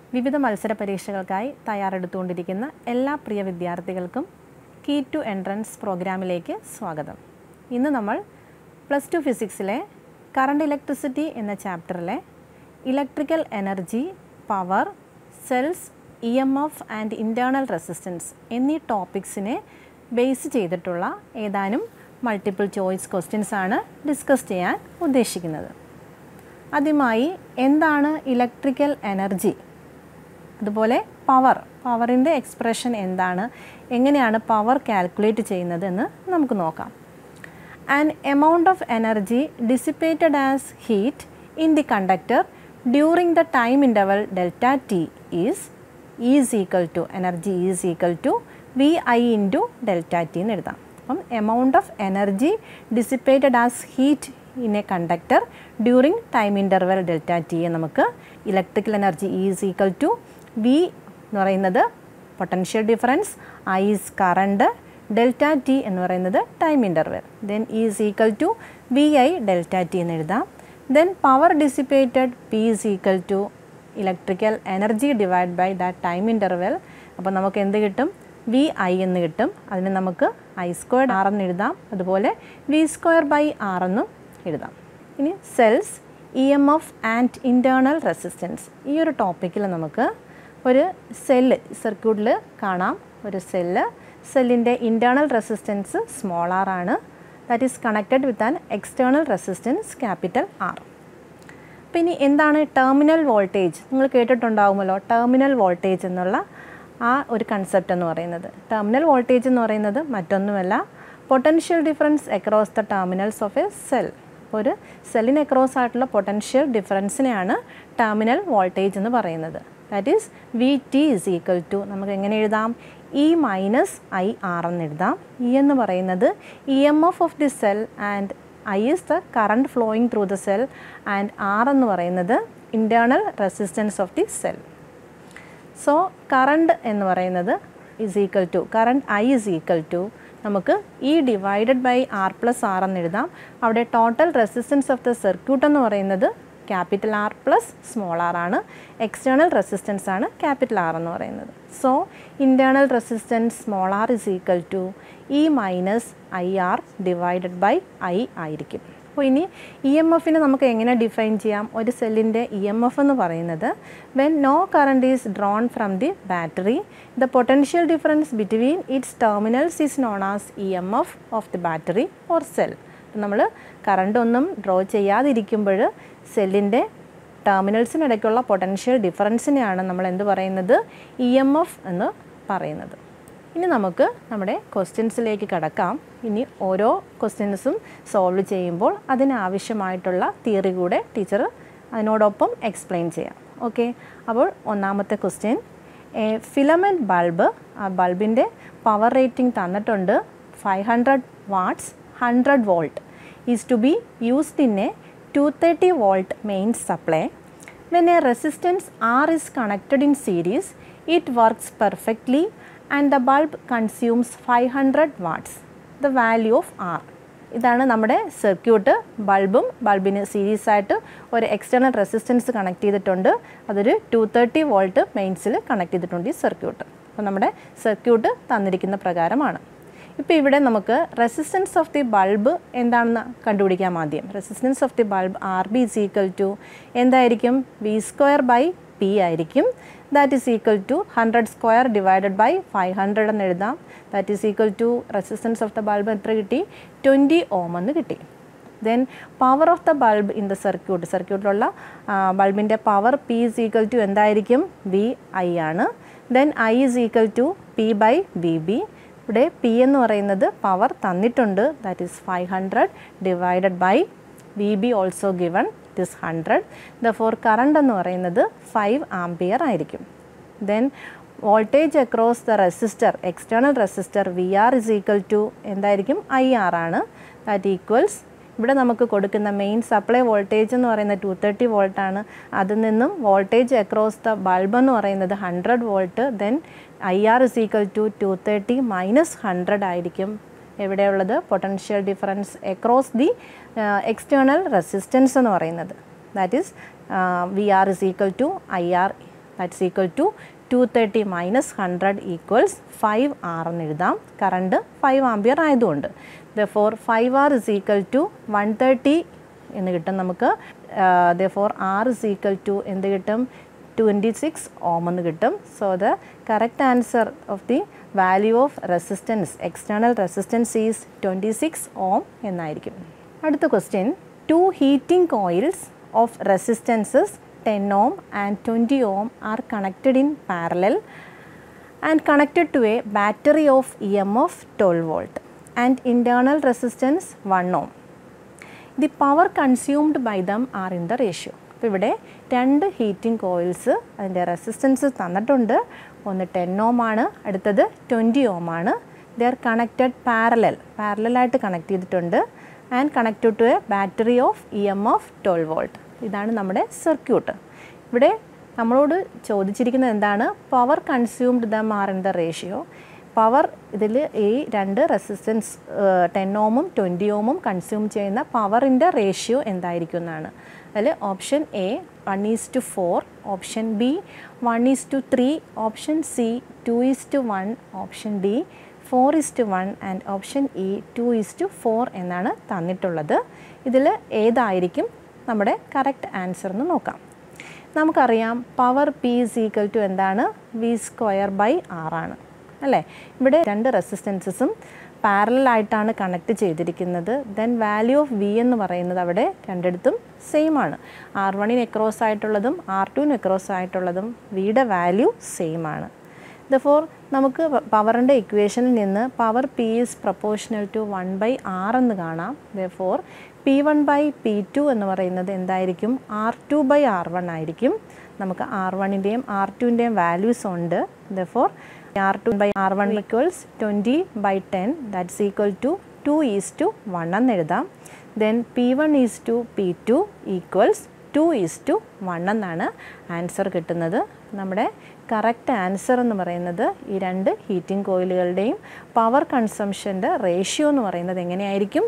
വിവിധ മത്സര പരീക്ഷകൾക്കായി തയ്യാറെടുത്തുകൊണ്ടിരിക്കുന്ന എല്ലാ പ്രിയ വിദ്യാർത്ഥികൾക്കും കീ ടു എൻട്രൻസ് പ്രോഗ്രാമിലേക്ക് സ്വാഗതം. ഇന്ന് നമ്മൾ +2 ഫിസിക്സിലെ കറണ്ട് ഇലക്ട്രിസിറ്റി എന്ന ചാപ്റ്ററിലെ electrical energy, power, cells, EMF and internal resistance എന്നീ ടോപ്പിക്സിനെ ബേസ് ചെയ്തിട്ടുള്ള ഏതാനും മൾട്ടിപ്പിൾ ചോയ്സ് ക്വസ്റ്റ്യൻസ് ആണ് ഡിസ്കസ് ചെയ്യാൻ ഉദ്ദേശിക്കുന്നത്. ആദ്യമായി എന്താണ് ഇലക്ട്രിക്കൽ എനർജി, അതുപോലെ പവറിൻ്റെ എക്സ്പ്രഷൻ എന്താണ്, എങ്ങനെയാണ് പവർ കാൽക്കുലേറ്റ് ചെയ്യുന്നത് എന്ന് നമുക്ക് നോക്കാം. An amount of energy dissipated as heat in the conductor during the time interval delta T is equal to energy is equal to VI into delta T എന്ന് എഴുതാം. അപ്പം amount of energy dissipated as heat in a conductor during time interval delta T നമുക്ക് electrical energy is equal to V എന്ന് പറയുന്നത് potential difference, I is current, delta T എന്ന് പറയുന്നത് time interval, then is equal to VI delta T എന്ന് എഴുതാം. Then power dissipated P is equal to electrical energy divide by the time interval. അപ്പോൾ നമുക്ക് എന്ത് കിട്ടും? VI എന്ന് കിട്ടും. അതിന് നമുക്ക് I² R എന്ന് എഴുതാം, അതുപോലെ V² R എന്നും എഴുതാം. ഇനി cells, EMF and internal resistance. ഈ ഒരു ടോപ്പിക്കിൽ നമുക്ക് ഒരു സെല്ല് സർക്യൂട്ടിൽ കാണാം. ഒരു സെല്ലിൻ്റെ ഇൻറ്റേർണൽ റെസിസ്റ്റൻസ് സ്മോൾ r ആണ്. That is connected with an external resistance capital R. അപ്പോൾ ഇനി എന്താണ് ടെർമിനൽ വോൾട്ടേജ്? നിങ്ങൾ കേട്ടിട്ടുണ്ടാവുമല്ലോ ടെർമിനൽ വോൾട്ടേജ് എന്നുള്ള ആ ഒരു കൺസെപ്റ്റ് എന്ന് പറയുന്നത്. ടെർമിനൽ വോൾട്ടേജ് എന്ന് പറയുന്നത് മറ്റൊന്നുമല്ല, potential difference across the terminals of a cell. അപ്പോൾ ഒരു സെല്ലിന് അക്രോസ് ആയിട്ടുള്ള പൊട്ടൻഷ്യൽ ഡിഫറൻസിനെയാണ് ടെർമിനൽ വോൾട്ടേജ് എന്ന് പറയുന്നത്. That is VT is equal to നമുക്ക് എങ്ങനെ എഴുതാം? E മൈനസ് IR എന്ന് എഴുതാം. E എന്ന് പറയുന്നത് EMF of the cell and I is the current flowing through the cell and R എന്ന് പറയുന്നത് internal resistance of the cell. So current എന്ന് പറയുന്നത് is equal to current I is equal to നമുക്ക് E divided by R plus R എന്ന് എഴുതാം. അവിടെ total resistance of the circuit എന്ന് പറയുന്നത് capital R plus small r ആണ്. External resistance ആണ് ക്യാപിറ്റൽ R എന്ന് പറയുന്നത്. So internal resistance small r is equal to E minus IR divided by I ആയിരിക്കും. അപ്പോൾ ഇനി EMFനെ നമുക്ക് എങ്ങനെ ഡിഫൈൻ ചെയ്യാം? ഒരു സെല്ലിൻ്റെ EMF എന്ന് പറയുന്നത് when no current is drawn from the battery the potential difference between its terminals is known as EMF of the battery or cell. നമ്മൾ കറണ്ടൊന്നും ഡ്രോ ചെയ്യാതിരിക്കുമ്പോൾ സെല്ലിൻ്റെ ടെർമിനൽസിനിടയ്ക്കുള്ള പൊട്ടൻഷ്യൽ ഡിഫറൻസിനെയാണ് നമ്മൾ എന്ത് പറയുന്നത്? EMF എന്ന് പറയുന്നത്. ഇനി നമുക്ക് നമ്മുടെ ക്വസ്റ്റ്യൻസിലേക്ക് കടക്കാം. ഇനി ഓരോ ക്വസ്റ്റ്യൻസും സോൾവ് ചെയ്യുമ്പോൾ അതിനാവശ്യമായിട്ടുള്ള തിയറി കൂടെ ടീച്ചർ അതിനോടൊപ്പം എക്സ്പ്ലെയിൻ ചെയ്യാം. ഓക്കെ, അപ്പോൾ ഒന്നാമത്തെ ക്വസ്റ്റ്യൻ, ഫിലമെൻറ്റ് ബൾബ്, ആ ബൾബിൻ്റെ പവർ റേറ്റിംഗ് തന്നിട്ടുണ്ട് 500 watts 100 volt is to be used in a 230 volt main supply. When a resistance R is connected in series, it works perfectly and the bulb consumes 500 watts. The value of R. ഇതാണ് നമ്മുടെ circuit. ബൾബിന് series ആയിട്ട് ഒരു external resistance connect ചെയ്തിട്ടുണ്ട്. അതൊരു 230 volt മെയിൻസിൽ connect ചെയ്തിട്ടുണ്ട് ഈ circuit. അപ്പോൾ നമ്മുടെ സർക്യൂട്ട് തന്നിരിക്കുന്ന പ്രകാരമാണ്. ഇപ്പോൾ ഇവിടെ നമുക്ക് റെസിസ്റ്റൻസ് ഓഫ് ദി ബൾബ് എന്താണെന്ന് കണ്ടുപിടിക്കാം. ആദ്യം resistance of the bulb RB is equal to എന്തായിരിക്കും? V² P ആയിരിക്കും. That is equal to 100² divided by 500 എന്ന് എഴുതാം. That is equal to resistance of the bulb എത്ര കിട്ടി? 20 ഓം എന്ന് കിട്ടി. Then power of the bulb in the സർക്യൂട്ടിലുള്ള ബൾബിൻ്റെ power P is equal to എന്തായിരിക്കും? VI ആണ്. Then I is equal to P/VB. ഇവിടെ P എന്ന് പറയുന്നത് പവർ തന്നിട്ടുണ്ട്, that is 500 divided by VB also given it is 100. Therefore current എന്ന് പറയുന്നത് 5 ആംപിയർ ആയിരിക്കും. Then voltage across the resistor, external resistor VR is equal to എന്തായിരിക്കും? IR ആണ്. That equals ഇവിടെ നമുക്ക് കൊടുക്കുന്ന മെയിൻ സപ്ലൈ വോൾട്ടേജ് എന്ന് പറയുന്നത് 230 വോൾട്ടാണ്. അതിൽ നിന്നും വോൾട്ടേജ് അക്രോസ് ദ ബൾബ് എന്ന് പറയുന്നത് 100 volt. Then IR is equal to 230 minus 100 ആയിരിക്കും. എവിടെയുള്ളത്? Potential difference across the external resistance എന്ന് പറയുന്നത്. That is VR is equal to IR that's equal to 230 minus 100 equals 5R എന്ന് എഴുതാം. കറണ്ട് 5 ആംപിയർ ആയതുകൊണ്ട്. Therefore 5R is equal to 130 എന്ന് കിട്ടും നമുക്ക്. Therefore R is equal to എന്ത് കിട്ടും? 26 ഓം എന്ന് കിട്ടും. So the correct answer of the value of resistance, external resistance is 26 ohm എന്നായിരിക്കും. അടുത്ത question, 2 heating coils of resistances 10 ohm and 20 ohm are connected in parallel and connected to a battery of EMF 12 volt and internal resistance 1 ohm. The power consumed by them are in the ratio. അപ്പോൾ ഇവിടെ 2 heating coils, അതിൻ്റെ resistance തന്നിട്ടുണ്ട്. ഒന്ന് 10 ohm ആണ്, അടുത്തത് 20 ohm ആണ്. They are connected പാരലലായിട്ട് connect ചെയ്തിട്ടുണ്ട്. And connected to a battery of EMF 12 volt. ഇതാണ് നമ്മുടെ സർക്യൂട്ട്. ഇവിടെ നമ്മളോട് ചോദിച്ചിരിക്കുന്നത് എന്താണ്? Power consumed them are in the ratio. Power ഇതിൽ ഈ 2 റെസിസ്റ്റൻസ് 10 ഓമും 20 ഓമും കൺസ്യൂം ചെയ്യുന്ന പവറിൻ്റെ റേഷ്യോ എന്തായിരിക്കും എന്നാണ്. അതിൽ option A 1:4, option B 1:3, option C 2:1, option D 4:1 and option E 2:4 എന്നാണ് തന്നിട്ടുള്ളത്. ഇതിൽ ഏതായിരിക്കും നമ്മുടെ കറക്റ്റ് ആൻസർ എന്ന് നോക്കാം. നമുക്കറിയാം power P is equal to എന്താണ്? V²/R ആണ് അല്ലേ. ഇവിടെ 2 റെസിസ്റ്റൻസസും പാരലായിട്ടാണ് കണക്ട് ചെയ്തിരിക്കുന്നത്. ദെൻ വാല്യൂ ഓഫ് വി എന്ന് പറയുന്നത് അവിടെ രണ്ടിടത്തും സെയിം ആണ്. R1 എക്രോസ് ആയിട്ടുള്ളതും R2 എക്രോസ് ആയിട്ടുള്ളതും വിയുടെ വാല്യൂ സെയിം ആണ്. ദെർഫോർ നമുക്ക് പവറിൻ്റെ ഇക്വേഷനിൽ നിന്ന് power P is proportional to 1/R എന്ന് കാണാം. ദെർഫോർ P1/P2 എന്ന് പറയുന്നത് എന്തായിരിക്കും? R2/R1 ആയിരിക്കും. നമുക്ക് R1ൻ്റെയും R2ൻ്റെയും വാല്യൂസ് ഉണ്ട്. Therefore R2/R1 equals 20/10 that's equal to 2:1 എന്ന് എഴുതാം. ദെൻ P1:P2 ഈക്വൽസ് 2:1 എന്നാണ് ആൻസർ കിട്ടുന്നത്. നമ്മുടെ കറക്റ്റ് ആൻസർ എന്ന് പറയുന്നത് ഈ 2 ഹീറ്റിംഗ് കോയിലുകളുടെയും പവർ കൺസംഷൻ്റെ റേഷ്യോ എന്ന് പറയുന്നത് എങ്ങനെയായിരിക്കും?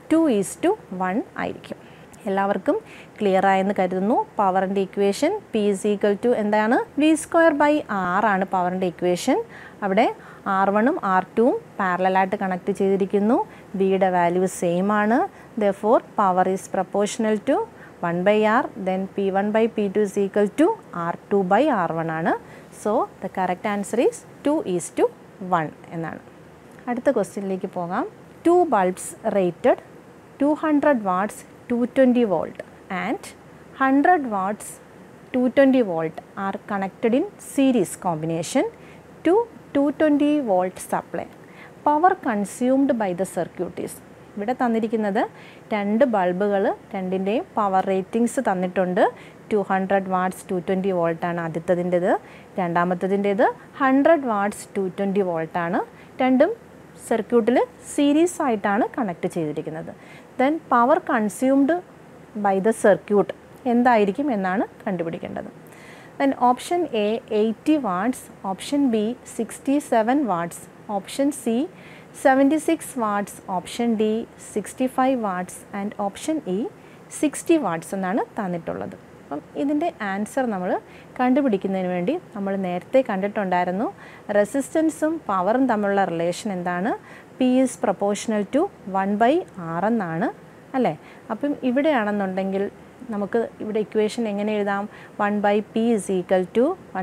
2:1 ആയിരിക്കും. എല്ലാവർക്കും ക്ലിയർ ആയെന്ന് കരുതുന്നു. പവറിൻ്റെ equation P is equal to എന്താണ്? V²/R ആണ് പവറിൻ്റെ ഇക്വേഷൻ. അവിടെ R1ഉം R2ഉം പാരലലായിട്ട് കണക്ട് ചെയ്തിരിക്കുന്നു. വിയുടെ വാല്യൂ സെയിം ആണ്. Therefore power is proportional to 1/R. Then P1/P2 is equal to R2/R1 ആണ്. So the correct answer is 2:1 എന്നാണ്. അടുത്ത ക്വസ്റ്റ്യനിലേക്ക് പോകാം. 2 bulbs rated 200 watts 220 volt and 100 watts 220 volt are connected in series combination to 220 volt supply. Power consumed by the circuit is. ഇവിടെ തന്നിരിക്കുന്നത് 2 ബൾബുകൾ, രണ്ടിൻ്റെയും power ratings തന്നിട്ടുണ്ട്. 200 വാട്ട്സ് 220 വോൾട്ടാണ് ആദ്യത്തതിൻ്റെത്. രണ്ടാമത്തതിൻ്റെത് 100 വാട്ട്സ് 220 വോൾട്ടാണ്. രണ്ടും സർക്യൂട്ടിൽ സീരീസ് ആയിട്ടാണ് കണക്ട് ചെയ്തിരിക്കുന്നത്. Then power consumed by the circuit എന്തായിരിക്കും എന്നാണ് കണ്ടുപിടിക്കേണ്ടത്. Then option A 80 watts, option B 67 watts, option C 76 watts, option D 65 watts and option E 60 watts എന്നാണ് തന്നിട്ടുള്ളത്. അപ്പം ഇതിൻ്റെ ആൻസർ നമ്മൾ കണ്ടുപിടിക്കുന്നതിന് വേണ്ടി നമ്മൾ നേരത്തെ കണ്ടിട്ടുണ്ടായിരുന്നു റെസിസ്റ്റൻസും പവറും തമ്മിലുള്ള റിലേഷൻ എന്താണ്? P is proportional to 1/R എന്നാണ് അല്ലേ. അപ്പം ഇവിടെയാണെന്നുണ്ടെങ്കിൽ നമുക്ക് ഇവിടെ ഇക്വേഷൻ എങ്ങനെ എഴുതാം? 1/P is equal to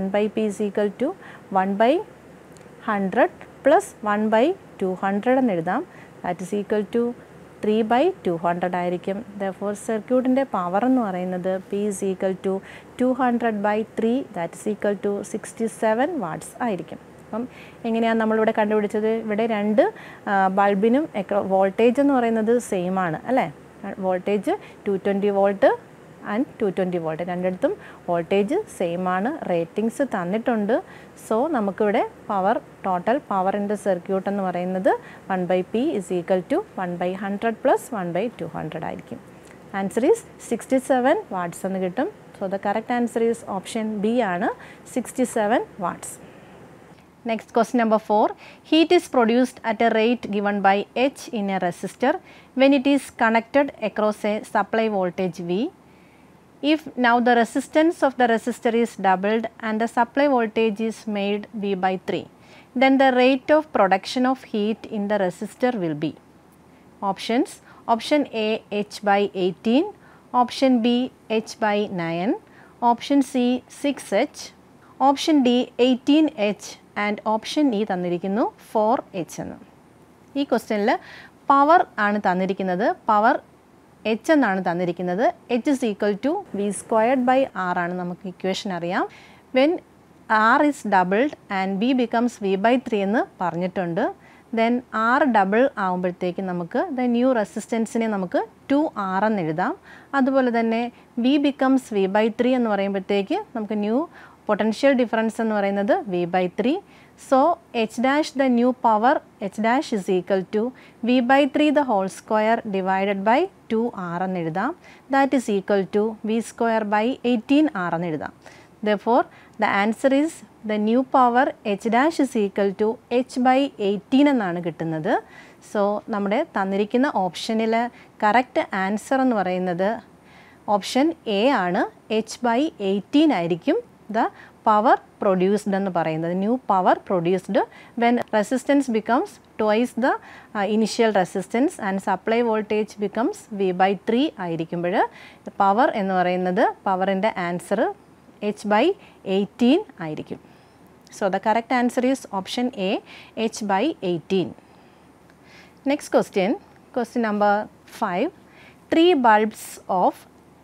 1/100 plus 1/200 എന്ന് എഴുതാം. ദാറ്റ് ഈസ് ഈക്വൽ ടു 3/200 ആയിരിക്കും. ദെർഫോർ സർക്യൂട്ടിൻ്റെ പവർ എന്ന് പറയുന്നത് P is equal to 200/3 that is equal to 67 watts ആയിരിക്കും. അപ്പം എങ്ങനെയാണ് നമ്മളിവിടെ കണ്ടുപിടിച്ചത്? ഇവിടെ 2 ബൾബിനും വോൾട്ടേജ് എന്ന് പറയുന്നത് സെയിം ആണ് അല്ലേ. വോൾട്ടേജ് 220 വോൾട്ട് ആൻഡ് 220 വോൾട്ട്, രണ്ടിടത്തും വോൾട്ടേജ് സെയിം ആണ്. റേറ്റിംഗ്സ് തന്നിട്ടുണ്ട്. സോ നമുക്കിവിടെ power, total power in the circuit എന്ന് പറയുന്നത് 1/P is equal to 1/100 plus 1/200 ആയിരിക്കും. ആൻസർ ഈസ് 67 വാട്ട്സ് എന്ന് കിട്ടും. So the correct answer is option B ആണ്, 67 watts. Next question number 4. Heat is produced at a rate given by H in a resistor when it is connected across a supply voltage V. if now the resistance of the resistor is doubled and the supply voltage is made V by 3, then the rate of production of heat in the resistor will be. Options: option A H by 18, option B H by 9, option C 6H, option D 18H and option E തന്നിരിക്കുന്നു 4H എന്ന്. ഈ ക്വസ്റ്റ്യനിൽ power ആണ് തന്നിരിക്കുന്നത്, power H എന്നാണ് തന്നിരിക്കുന്നത്. H is equal to V squared by R ആണ് നമുക്ക് ഇക്വേഷൻ അറിയാം. When R is doubled and B becomes V by 3 എന്ന് പറഞ്ഞിട്ടുണ്ട്. Then R ഡബിൾ ആകുമ്പോഴത്തേക്ക് നമുക്ക് the new റെസിസ്റ്റൻസിനെ നമുക്ക് 2R എന്ന് എഴുതാം. അതുപോലെ തന്നെ V becomes V by 3 എന്ന് പറയുമ്പോഴത്തേക്ക് നമുക്ക് ന്യൂ പൊട്ടൻഷ്യൽ ഡിഫറൻസ് എന്ന് പറയുന്നത് V by 3. So H dash the new power H dash is equal to V by 3 the whole square divided by 2R എന്ന് എഴുതാം. That is equal to V square by 18R എന്ന് എഴുതാം. Therefore the answer is the new power H dash is equal to H by 18 എന്നാണ് കിട്ടുന്നത്. So നമ്മുടെ തന്നിരിക്കുന്ന ഓപ്ഷനിൽ correct answer എന്ന് പറയുന്നത് ഓപ്ഷൻ എ ആണ്. H by 18 ആയിരിക്കും the power produced എന്ന് പറയുന്നത്. New power produced when resistance becomes twice the initial resistance and supply voltage becomes V by 3 ആയിരിക്കുമ്പോൾ പവർ എന്ന് പറയുന്നത് പവറിൻ്റെ ആൻസർ H by 18 ആയിരിക്കും. So the correct answer is option A H by 18. Next question, question number 5. 3 bulbs of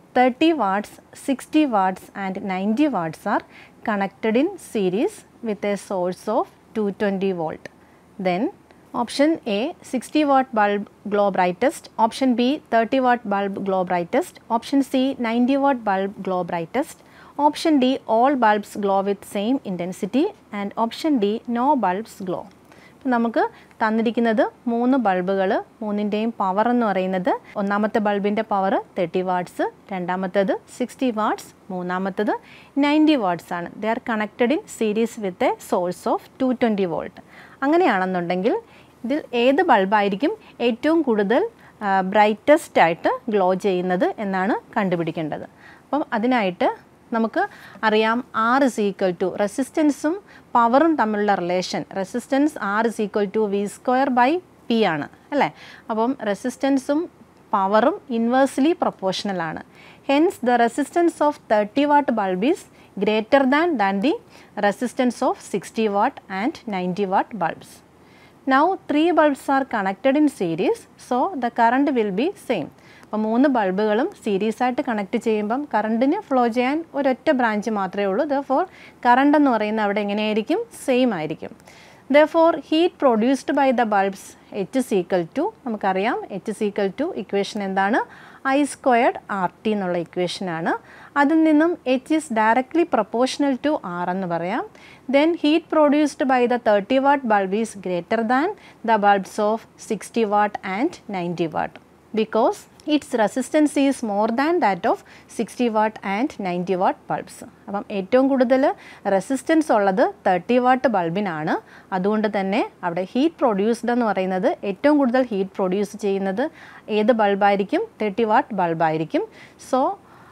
30 watts, 60 watts and 90 watts are connected in series with a source of 220 volt. Then option A 60 watt bulb glow brightest, option B 30 watt bulb glow brightest, option C 90 watt bulb glow brightest, option D all bulbs glow with same intensity and option D no bulbs glow. അപ്പോൾ നമുക്ക് തന്നിരിക്കുന്നത് 3 ബൾബുകൾ, മൂന്നിൻ്റെയും power എന്ന് പറയുന്നത് ഒന്നാമത്തെ ബൾബിൻ്റെ power 30 watts, രണ്ടാമത്തേത് 60 watts, മൂന്നാമത്തേത് 90 watts ആണ്. They are connected in series with a source of 220 volt. അങ്ങനെയാണെന്നുണ്ടെങ്കിൽ ഇതിൽ ഏത് ബൾബായിരിക്കും ഏറ്റവും കൂടുതൽ ബ്രൈറ്റസ്റ്റ് ആയിട്ട് ഗ്ലോ ചെയ്യുന്നത് എന്നാണ് കണ്ടുപിടിക്കേണ്ടത്. അപ്പം അതിനായിട്ട് നമുക്ക് അറിയാം R is equal to റെസിസ്റ്റൻസും പവറും തമ്മിലുള്ള relation. Resistance R is equal to V square by P ആണ് അല്ലേ. അപ്പം റെസിസ്റ്റൻസും പവറും ഇൻവേഴ്സ്ലി പ്രൊപ്പോർഷണൽ ആണ്. Hence the resistance of 30 watt bulb is greater than the resistance of 60 watt and 90 watt bulbs. Now 3 bulbs are connected in series, so the current will be same. അപ്പോൾ 3 ബൾബുകളും series ആയിട്ട് connect ചെയ്യുമ്പം കറണ്ടിന് flow ചെയ്യാൻ ഒരൊറ്റ branch മാത്രമേ ഉള്ളൂ. Therefore current എന്ന് പറയുന്നത് അവിടെ എങ്ങനെയായിരിക്കും? സെയിം ആയിരിക്കും. Therefore heat produced by the bulbs H is equal to നമുക്കറിയാം H is equal to equation എന്താണ്? I squared RT എന്നുള്ള ഇക്വേഷനാണ്. അതിൽ നിന്നും H is directly proportional to R എന്ന് പറയാം. Then heat produced by the 30 watt bulb is greater than the bulbs of 60 watt and 90 watt because its resistance is more than that of 60 watt and 90 watt bulbs. അപ്പം ഏറ്റവും കൂടുതൽ resistance ഉള്ളത് 30 what ബൾബിനാണ്. അതുകൊണ്ട് തന്നെ അവിടെ heat produced എന്ന് പറയുന്നത് ഏറ്റവും കൂടുതൽ ഹീറ്റ് പ്രൊഡ്യൂസ് ചെയ്യുന്നത് ഏത് ബൾബായിരിക്കും? 30 വാട്ട് ബൾബായിരിക്കും. So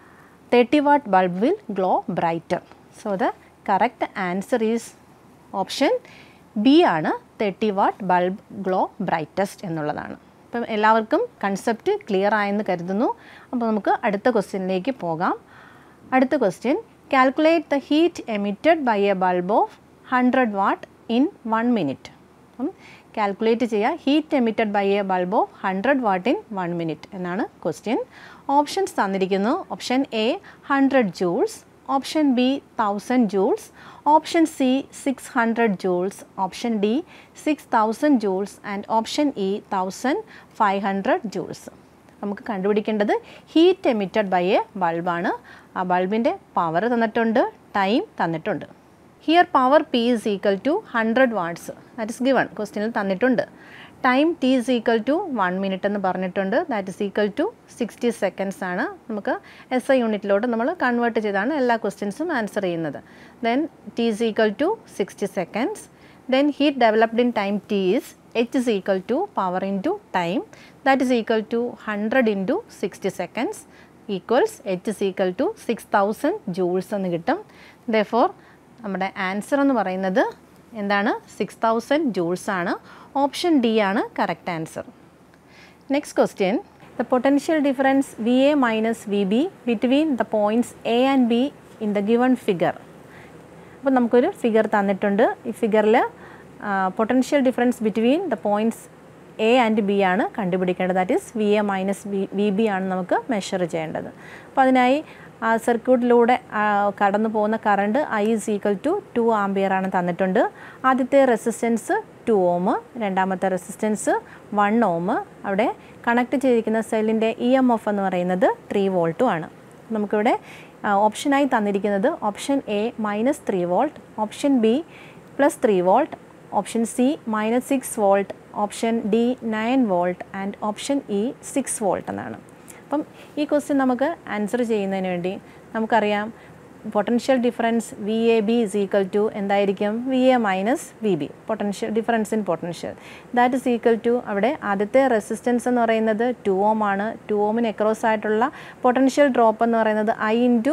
30 watt bulb will glow brighter. So the correct answer is option B ആണ്. 30 വാട്ട് ബൾബ് ഗ്ലോ ബ്രൈറ്റസ്റ്റ് എന്നുള്ളതാണ്. അപ്പം എല്ലാവർക്കും കൺസെപ്റ്റ് ക്ലിയർ ആയെന്ന് കരുതുന്നു. അപ്പോൾ നമുക്ക് അടുത്ത ക്വസ്റ്റ്യനിലേക്ക് പോകാം. അടുത്ത question, calculate the heat emitted by a bulb of 100 watt in 1 minute. അപ്പം കാൽക്കുലേറ്റ് ചെയ്യുക heat emitted by a bulb of 100 watt in 1 minute എന്നാണ് ക്വസ്റ്റ്യൻ. ഓപ്ഷൻസ് തന്നിരിക്കുന്നു. Option A 100 joules, option B 1000 joules, option C 600 joules, option D 6000 joules and option E 1500 joules. നമുക്ക് കണ്ടുപിടിക്കേണ്ടത് heat emitted by a ബൾബാണ്. ആ ബൾബിൻ്റെ power തന്നിട്ടുണ്ട്, time തന്നിട്ടുണ്ട്. Here power P is equal to 100 watts, that is given, ക്വസ്റ്റ്യനിൽ തന്നിട്ടുണ്ട്. Time T is equal to 1 minute എന്ന് പറഞ്ഞിട്ടുണ്ട്, that is equal to 60 seconds ആണ്. നമുക്ക് SI യൂണിറ്റിലോട്ട് നമ്മൾ കൺവേർട്ട് ചെയ്താണ് എല്ലാ ക്വസ്റ്റ്യൻസും ആൻസർ ചെയ്യുന്നത്. Then T is equal to 60 seconds. Then heat developed in time T is H is equal to power into time, that is equal to 100 into 60 seconds. Equals H is equal to 6000 joules എന്ന് കിട്ടും. Therefore നമ്മുടെ answer എന്ന് പറയുന്നത് എന്താണ്? 6000 joules ആണ്. Option D ആണ് correct answer. Next question, the potential difference VA minus VB between the points A and B in the given figure. അപ്പോൾ നമുക്കൊരു ഫിഗർ തന്നിട്ടുണ്ട്. ഈ ഫിഗറിൽ potential difference between the points A and B ആണ് കണ്ടുപിടിക്കേണ്ടത്. That is VA minus VB ആണ് നമുക്ക് measure ചെയ്യേണ്ടത്. അപ്പോൾ അതിനായി സർക്യൂട്ടിലൂടെ കടന്നു പോകുന്ന current I is equal to 2 ampere ആണ് തന്നിട്ടുണ്ട്. ആദ്യത്തെ റെസിസ്റ്റൻസ് 2 ഓം, രണ്ടാമത്തെ റെസിസ്റ്റൻസ് 1 ഓം. അവിടെ കണക്ട് ചെയ്തിരിക്കുന്ന സെല്ലിൻ്റെ EMF എന്ന് പറയുന്നത് 3 വോൾട്ടും ആണ്. നമുക്കിവിടെ ഓപ്ഷനായി തന്നിരിക്കുന്നത് option A -3 volt, option B +3 volt, option C -6 volt, option D 9 volt and option E 6 volt എന്നാണ്. അപ്പം ഈ ക്വസ്റ്റ്യൻ നമുക്ക് ആൻസർ ചെയ്യുന്നതിന് വേണ്ടി നമുക്കറിയാം potential difference VAB is equal to എന്തായിരിക്കും? VA minus VB, potential difference in potential. That is equal to അവിടെ ആദ്യത്തെ റെസിസ്റ്റൻസ് എന്ന് പറയുന്നത് 2 ഓം ആണ്. 2 ഓമിന് അക്രോസ് ആയിട്ടുള്ള പൊട്ടൻഷ്യൽ ഡ്രോപ്പ് എന്ന് പറയുന്നത് I into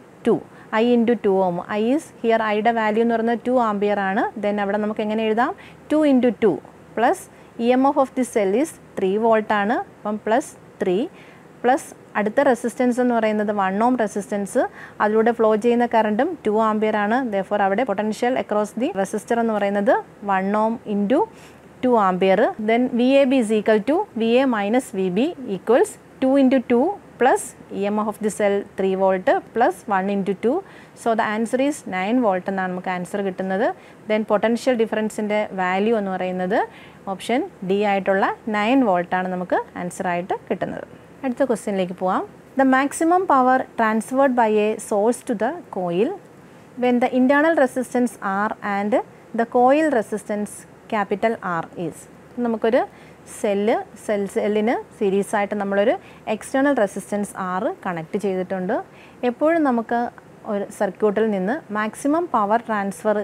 2 ohm. I is here ഐയുടെ വാല്യൂ എന്ന് പറയുന്നത് 2 ആംപിയർ ആണ്. ദെൻ അവിടെ നമുക്ക് എങ്ങനെ എഴുതാം? 2 into 2 plus EMF of the cell is 3 volt ആണ്. അപ്പം +3 പ്ലസ് അടുത്ത റെസിസ്റ്റൻസ് എന്ന് പറയുന്നത് 1 ഓം റെസിസ്റ്റൻസ്, അതിലൂടെ ഫ്ലോ ചെയ്യുന്ന കറണ്ടും 2 ആംപിയർ ആണ്. ദെർഫോർ അവിടെ പൊട്ടൻഷ്യൽ അക്രോസ് ദി റെസിസ്റ്റർ എന്ന് പറയുന്നത് 1 ohm into 2 ampere. Then VAB is equal to VA minus VB equals 2 into 2 plus EMF of the cell 3 volt plus 1 into 2. So the answer is 9 volt എന്നാണ് നമുക്ക് answer കിട്ടുന്നത്. Then potential ഡിഫറൻസിൻ്റെ value എന്ന് പറയുന്നത് option D ആയിട്ടുള്ള 9 വോൾട്ടാണ് നമുക്ക് answer ആയിട്ട് കിട്ടുന്നത്. അടുത്ത ക്വസ്റ്റ്യനിലേക്ക് പോവാം. The maximum power transferred by a source to the coil when the internal resistance R and the coil resistance capital R is. നമുക്കൊരു സെല്ലിന് സീരീസ് ആയിട്ട് നമ്മളൊരു എക്സ്റ്റേണൽ റെസിസ്റ്റൻസ് R കണക്ട് ചെയ്തിട്ടുണ്ട്. എപ്പോഴും നമുക്ക് ഒരു സർക്യൂട്ടിൽ നിന്ന് മാക്സിമം പവർ ട്രാൻസ്ഫർ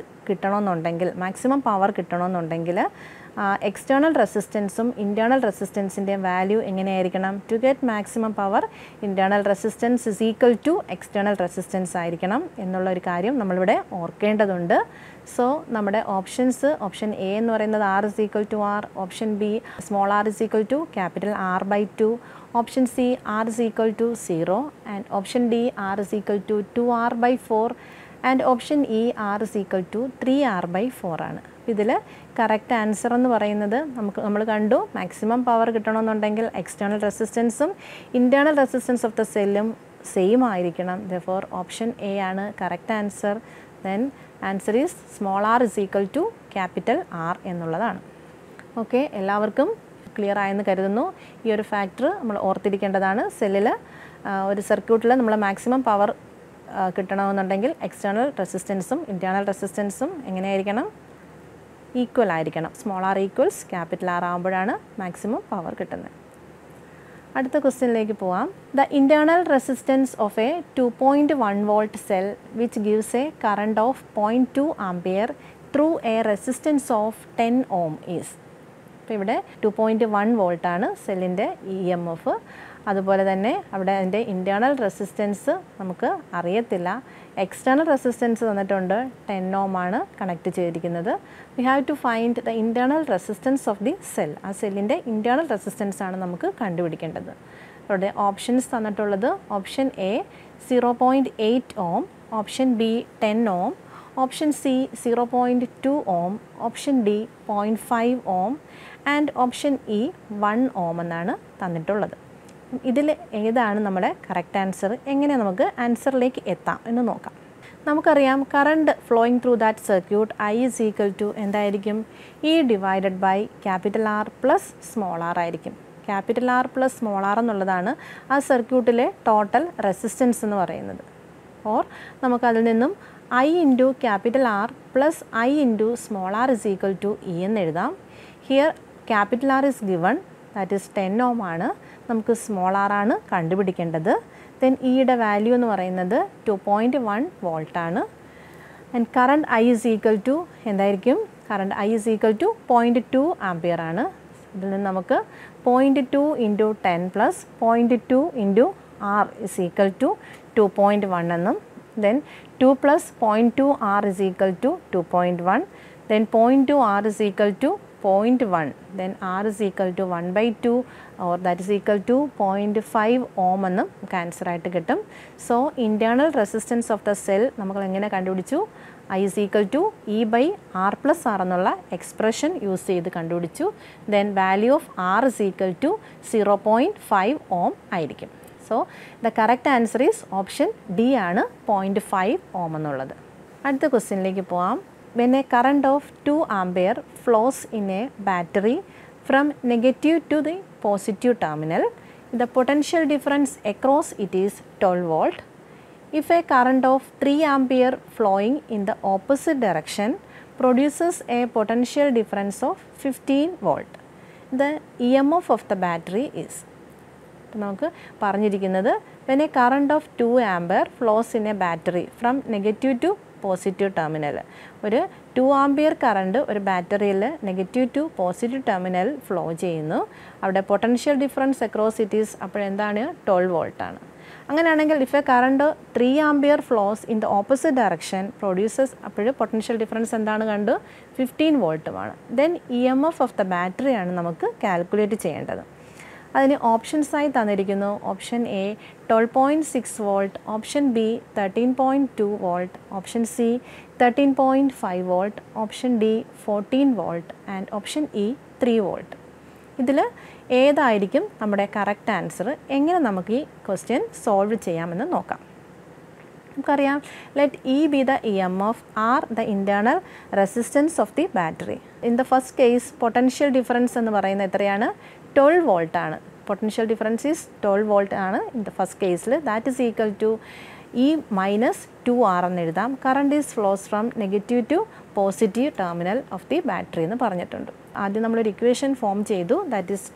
കിട്ടണമെന്നുണ്ടെങ്കിൽ എക്സ്റ്റേണൽ റെസിസ്റ്റൻസും ഇൻറ്റേർണൽ റെസിസ്റ്റൻസിൻ്റെ വാല്യൂ എങ്ങനെയായിരിക്കണം? To get maximum power internal resistance is equal to external resistance ആയിരിക്കണം എന്നുള്ളൊരു കാര്യം നമ്മളിവിടെ ഓർക്കേണ്ടതുണ്ട്. സോ നമ്മുടെ ഓപ്ഷൻസ്, ഓപ്ഷൻ എ എന്ന് പറയുന്നത് R is equal to R, option B small r is equal to capital R/2, option C R is equal to 0 and option D R is equal to 2R/4 and option E R is equal to 3R/4 ആണ്. ഇതിൽ correct answer എന്ന് പറയുന്നത് നമ്മൾ കണ്ടു, maximum power കിട്ടണമെന്നുണ്ടെങ്കിൽ external റെസിസ്റ്റൻസും internal resistance of the സെല്ലും same ആയിരിക്കണം. ദെർഫോർ ഓപ്ഷൻ എ ആണ് correct answer. Then answer is small r is equal to capital R എന്നുള്ളതാണ്. ഓക്കെ, എല്ലാവർക്കും ക്ലിയർ ആയെന്ന് കരുതുന്നു. ഈ ഒരു ഫാക്ടർ നമ്മൾ ഓർത്തിരിക്കേണ്ടതാണ്. സെല്ലിൽ ഒരു സർക്യൂട്ടിൽ നമ്മൾ മാക്സിമം പവർ കിട്ടണമെന്നുണ്ടെങ്കിൽ എക്സ്റ്റേണൽ റെസിസ്റ്റൻസും ഇൻറ്റേർണൽ റെസിസ്റ്റൻസും എങ്ങനെയായിരിക്കണം? ഈക്വൽ ആയിരിക്കണം. Small r equals capital R ആകുമ്പോഴാണ് മാക്സിമം പവർ കിട്ടുന്നത്. അടുത്ത ക്വസ്റ്റ്യനിലേക്ക് പോവാം. The internal resistance of a 2.1 volt cell which gives a current of 0.2 ampere through a resistance of 10 ohm is. അപ്പോൾ ഇവിടെ 2.1 വോൾട്ടാണ് സെല്ലിൻ്റെ EMF. അതുപോലെ തന്നെ അവിടെ അതിൻ്റെ ഇൻറ്റേർണൽ റെസിസ്റ്റൻസ് നമുക്ക് അറിയത്തില്ല. എക്സ്റ്റേണൽ റെസിസ്റ്റൻസ് തന്നിട്ടുണ്ട്, 10 ഓം ആണ് കണക്ട് ചെയ്തിരിക്കുന്നത്. We have to find the internal resistance of the cell. ആ സെല്ലിൻ്റെ ഇൻറ്റേർണൽ റെസിസ്റ്റൻസ് ആണ് നമുക്ക് കണ്ടുപിടിക്കേണ്ടത്. അവിടെ ഓപ്ഷൻസ് തന്നിട്ടുള്ളത് option A 0.8 ohm, option B 10 ohm, option C 0.2 ohm, option D 0.5 ohm and option E 1 ohm എന്നാണ് തന്നിട്ടുള്ളത്. ഇതിൽ ഏതാണ് നമ്മുടെ കറക്റ്റ് ആൻസർ? എങ്ങനെ നമുക്ക് ആൻസറിലേക്ക് എത്താം എന്ന് നോക്കാം. നമുക്കറിയാം current flowing through that circuit I is equal to എന്തായിരിക്കും? E divided by capital R plus small r ആയിരിക്കും. Capital R plus small r എന്നുള്ളതാണ് ആ സർക്യൂട്ടിലെ ടോട്ടൽ റെസിസ്റ്റൻസ് എന്ന് പറയുന്നത്. ഓർ നമുക്കതിൽ നിന്നും I into capital R plus I into small r is equal to E എന്ന് എഴുതാം. Here capital R is given, that is 10 ohm ആണ്. നമുക്ക് സ്മോൾ r ആണ് കണ്ടുപിടിക്കേണ്ടത്. ദെൻ ഇയുടെ വാല്യൂ എന്ന് പറയുന്നത് 2.1 വോൾട്ടാണ്. And current I is equal to എന്തായിരിക്കും? Current I is equal to 0.2 ampere ആണ്. ഇതിൽ നിന്ന് നമുക്ക് 0.2 into 10 plus 0.2 into R is equal to 2.1 എന്നും then 2 plus 0.2 R is equal to 2.1, then 0.2 R is equal to 0.1, then R is equal to 1 by 2 or that is equal to 0.5 ohm എന്നും നമുക്ക് answer ആയിട്ട് കിട്ടും. So internal resistance of the cell നമ്മൾ എങ്ങനെ കണ്ടുപിടിച്ചു? I is equal to E by R plus R എന്നുള്ള expression use ചെയ്ത് കണ്ടുപിടിച്ചു. Then value of R is equal to 0.5 ohm ആയിരിക്കും. So the correct answer is option D ആണ് 0.5 ohm എന്നുള്ളത്. അടുത്ത ക്വസ്റ്റ്യനിലേക്ക് പോവാം. When a current of 2 ampere flows in a battery from negative to the positive terminal, the potential difference across it is 12 volt. If a current of 3 ampere flowing in the opposite direction produces a potential difference of 15 volt, the EMF of the battery is. നമുക്ക് പറഞ്ഞിരിക്കുന്നത് when a current of 2 ampere flows in a battery from negative to positive terminal, ഒരു 2 ആംപിയർ കറണ്ട് ഒരു ബാറ്ററിയിൽ negative to positive terminal flow ചെയ്യുന്നു. അവിടെ potential difference across it is അപ്പോഴെന്താണ് 12 വോൾട്ടാണ്. അങ്ങനെയാണെങ്കിൽ if a current 3 ampere flows in the opposite direction produces, അപ്പോൾ പൊട്ടൻഷ്യൽ ഡിഫറൻസ് എന്താണ് കണ്ടു? 15 വോൾട്ടുമാണ്. ദെൻ EMF ഓഫ് ദ ബാറ്ററിയാണ് നമുക്ക് കാൽക്കുലേറ്റ് ചെയ്യേണ്ടത്. അതിന് ഓപ്ഷൻസായി തന്നിരിക്കുന്നു. Option A 12.6 volt, option B 13.2 volt, option C 13.5 volt, option D 14 volt and option E 3 volt. ഇതിൽ ഏതായിരിക്കും നമ്മുടെ കറക്റ്റ് ആൻസർ? എങ്ങനെ നമുക്ക് ഈ ക്വസ്റ്റ്യൻ സോൾവ് ചെയ്യാമെന്ന് നോക്കാം. നമുക്കറിയാം, let E be the EMF, R the internal resistance of the battery. In the first case potential difference എന്ന് പറയുന്നത് എത്രയാണ്? 12 വോൾട്ട് ആണ്. പൊട്ടൻഷ്യൽ ഡിഫറൻസ് ഈസ് 12 വോൾട്ട് ആണ് ഇൻ ദ ഫസ്റ്റ് കേസിൽ. That is equal to E minus 2R എന്ന് എഴുതാം. Current is flows from negative to positive terminal of the battery എന്ന് പറഞ്ഞിട്ടുണ്ട്. ആദ്യം നമ്മളൊരു ഇക്വേഷൻ ഫോം ചെയ്തു. That is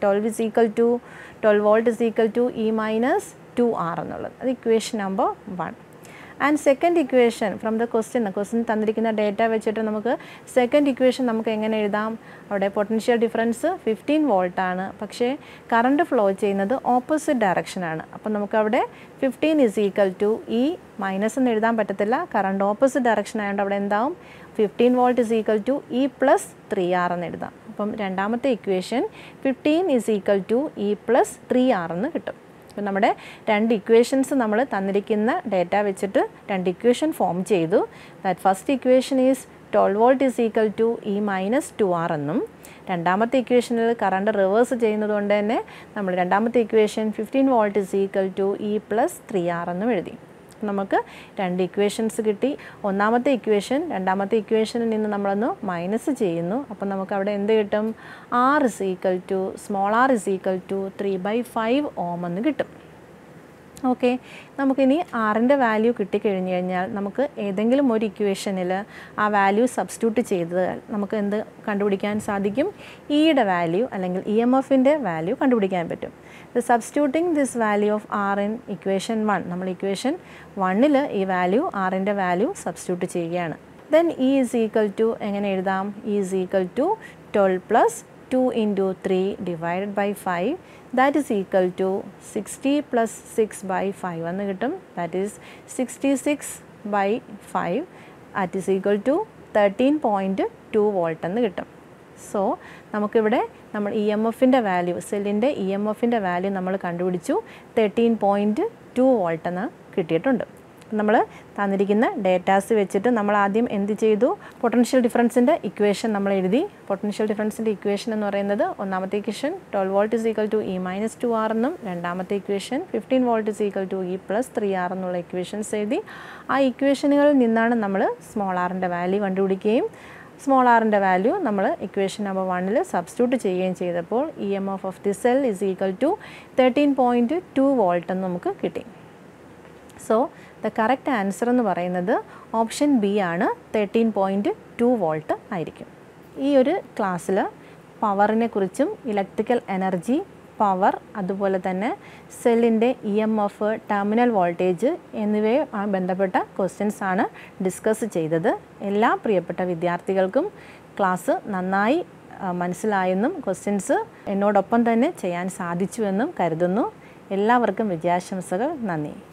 12 volt is equal to E minus 2R എന്നുള്ളത്. അത് equation number 1. And second equation from the question തന്നിരിക്കുന്ന ഡേറ്റ വെച്ചിട്ട് നമുക്ക് സെക്കൻഡ് ഇക്വേഷൻ നമുക്ക് എങ്ങനെ എഴുതാം? അവിടെ പൊട്ടൻഷ്യൽ ഡിഫറൻസ് 15 വോൾട്ടാണ്, പക്ഷേ കറണ്ട് ഫ്ലോ ചെയ്യുന്നത് ഓപ്പോസിറ്റ് ഡയറക്ഷനാണ്. അപ്പം നമുക്കവിടെ 15 is equal to E minus എന്ന് എഴുതാൻ പറ്റത്തില്ല, കറണ്ട് ഓപ്പോസിറ്റ് ഡയറക്ഷൻ ആയതുകൊണ്ട് അവിടെ എന്താവും? 15 volt is equal to E plus 3R എന്ന് എഴുതാം. അപ്പം രണ്ടാമത്തെ equation 15 is equal to E plus 3R എന്ന് കിട്ടും. അപ്പോൾ നമ്മുടെ രണ്ട് ഇക്വേഷൻസ് നമ്മൾ തന്നിരിക്കുന്ന ഡേറ്റ വെച്ചിട്ട് രണ്ട് ഇക്വേഷൻ ഫോം ചെയ്തു. That first equation is 12 volt is equal to E minus 2R എന്നും, രണ്ടാമത്തെ ഇക്വേഷനിൽ കറണ്ട് റിവേഴ്സ് ചെയ്യുന്നത് കൊണ്ട് തന്നെ നമ്മൾ രണ്ടാമത്തെ equation 15 volt is equal to E plus 3R എന്നും എഴുതി. നമുക്ക് രണ്ട് ഇക്വേഷൻസ് കിട്ടി. ഒന്നാമത്തെ ഇക്വേഷൻ രണ്ടാമത്തെ ഇക്വേഷനിൽ നിന്ന് നമ്മളൊന്ന് മൈനസ് ചെയ്യുന്നു. അപ്പോൾ നമുക്ക് അവിടെ എന്ത് കിട്ടും? R is equal to small r is equal to 3/5 ohm എന്ന് കിട്ടും. ഓക്കെ, നമുക്കിനി ആറിൻ്റെ വാല്യൂ കിട്ടിക്കഴിഞ്ഞ് കഴിഞ്ഞാൽ നമുക്ക് ഏതെങ്കിലും ഒരു ഇക്വേഷനിൽ ആ വാല്യൂ സബ്സ്റ്റിറ്റ്യൂട്ട് ചെയ്താൽ നമുക്ക് എന്ത് കണ്ടുപിടിക്കാൻ സാധിക്കും? ഇയുടെ വാല്യൂ അല്ലെങ്കിൽ EMFൻ്റെ വാല്യൂ കണ്ടുപിടിക്കാൻ പറ്റും. Substituting this value of R in equation 1, നമ്മൾ ഇക്വേഷൻ 1ൽ ഈ വാല്യൂ ആറിൻ്റെ വാല്യൂ സബ്സ്റ്റിറ്റ്യൂട്ട് ചെയ്യുകയാണ്. Then E is equal to എങ്ങനെ എഴുതാം? E is equal to 12 plus 2 into 3 divided by 5, that is equal to 60 plus 6 by 5 എന്ന് കിട്ടും. That is 66 by 5 that is equal to 13.2 volt എന്ന് കിട്ടും. സോ നമുക്കിവിടെ നമ്മൾ EMFൻ്റെ വാല്യൂ, സെല്ലിൻ്റെ EMFൻ്റെ വാല്യൂ നമ്മൾ കണ്ടുപിടിച്ചു. 13.2 volt എന്ന് കിട്ടിയിട്ടുണ്ട്. നമ്മൾ തന്നിരിക്കുന്ന ഡേറ്റാസ് വെച്ചിട്ട് നമ്മൾ ആദ്യം എന്ത് ചെയ്തു? പൊട്ടൻഷ്യൽ ഡിഫറൻസിൻ്റെ ഇക്വേഷൻ നമ്മൾ എഴുതി. പൊട്ടൻഷ്യൽ ഡിഫറൻസിൻ്റെ ഇക്വേഷൻ എന്ന് പറയുന്നത് ഒന്നാമത്തെ equation 12 volt is equal to E minus 2R എന്നും, രണ്ടാമത്തെ equation 15 volt is equal to E plus 3R എന്നുള്ള ഇക്വേഷൻസ് എഴുതി. ആ ഇക്വേഷനുകളിൽ നിന്നാണ് നമ്മൾ സ്മോൾ ആറിൻ്റെ വാല്യൂ കണ്ടുപിടിക്കുകയും സ്മോൾ ആറിൻ്റെ വാല്യൂ നമ്മൾ ഇക്വേഷൻ നമ്പർ 1ൽ സബ്സ്റ്റിറ്റ്യൂട്ട് ചെയ്യുകയും ചെയ്തപ്പോൾ EMF of the cell is equal to 13.2 volt എന്ന് നമുക്ക് കിട്ടി. സോ ദ കറക്റ്റ് ആൻസർ എന്ന് പറയുന്നത് ഓപ്ഷൻ ബി ആണ്, 13.2 വോൾട്ട് ആയിരിക്കും. ഈ ഒരു ക്ലാസ്സിൽ പവറിനെ കുറിച്ചും ഇലക്ട്രിക്കൽ എനർജി, പവർ, അതുപോലെ തന്നെ സെല്ലിൻ്റെ EMF, ടെർമിനൽ വോൾട്ടേജ് എന്നിവയുമായി ബന്ധപ്പെട്ട ക്വസ്റ്റ്യൻസ് ആണ് ഡിസ്കസ് ചെയ്തത്. എല്ലാ പ്രിയപ്പെട്ട വിദ്യാർത്ഥികൾക്കും ക്ലാസ് നന്നായി മനസ്സിലായെന്നും ക്വസ്റ്റ്യൻസ് എന്നോടൊപ്പം തന്നെ ചെയ്യാൻ സാധിച്ചുവെന്നും കരുതുന്നു. എല്ലാവർക്കും വിജയാശംസകൾ. നന്ദി.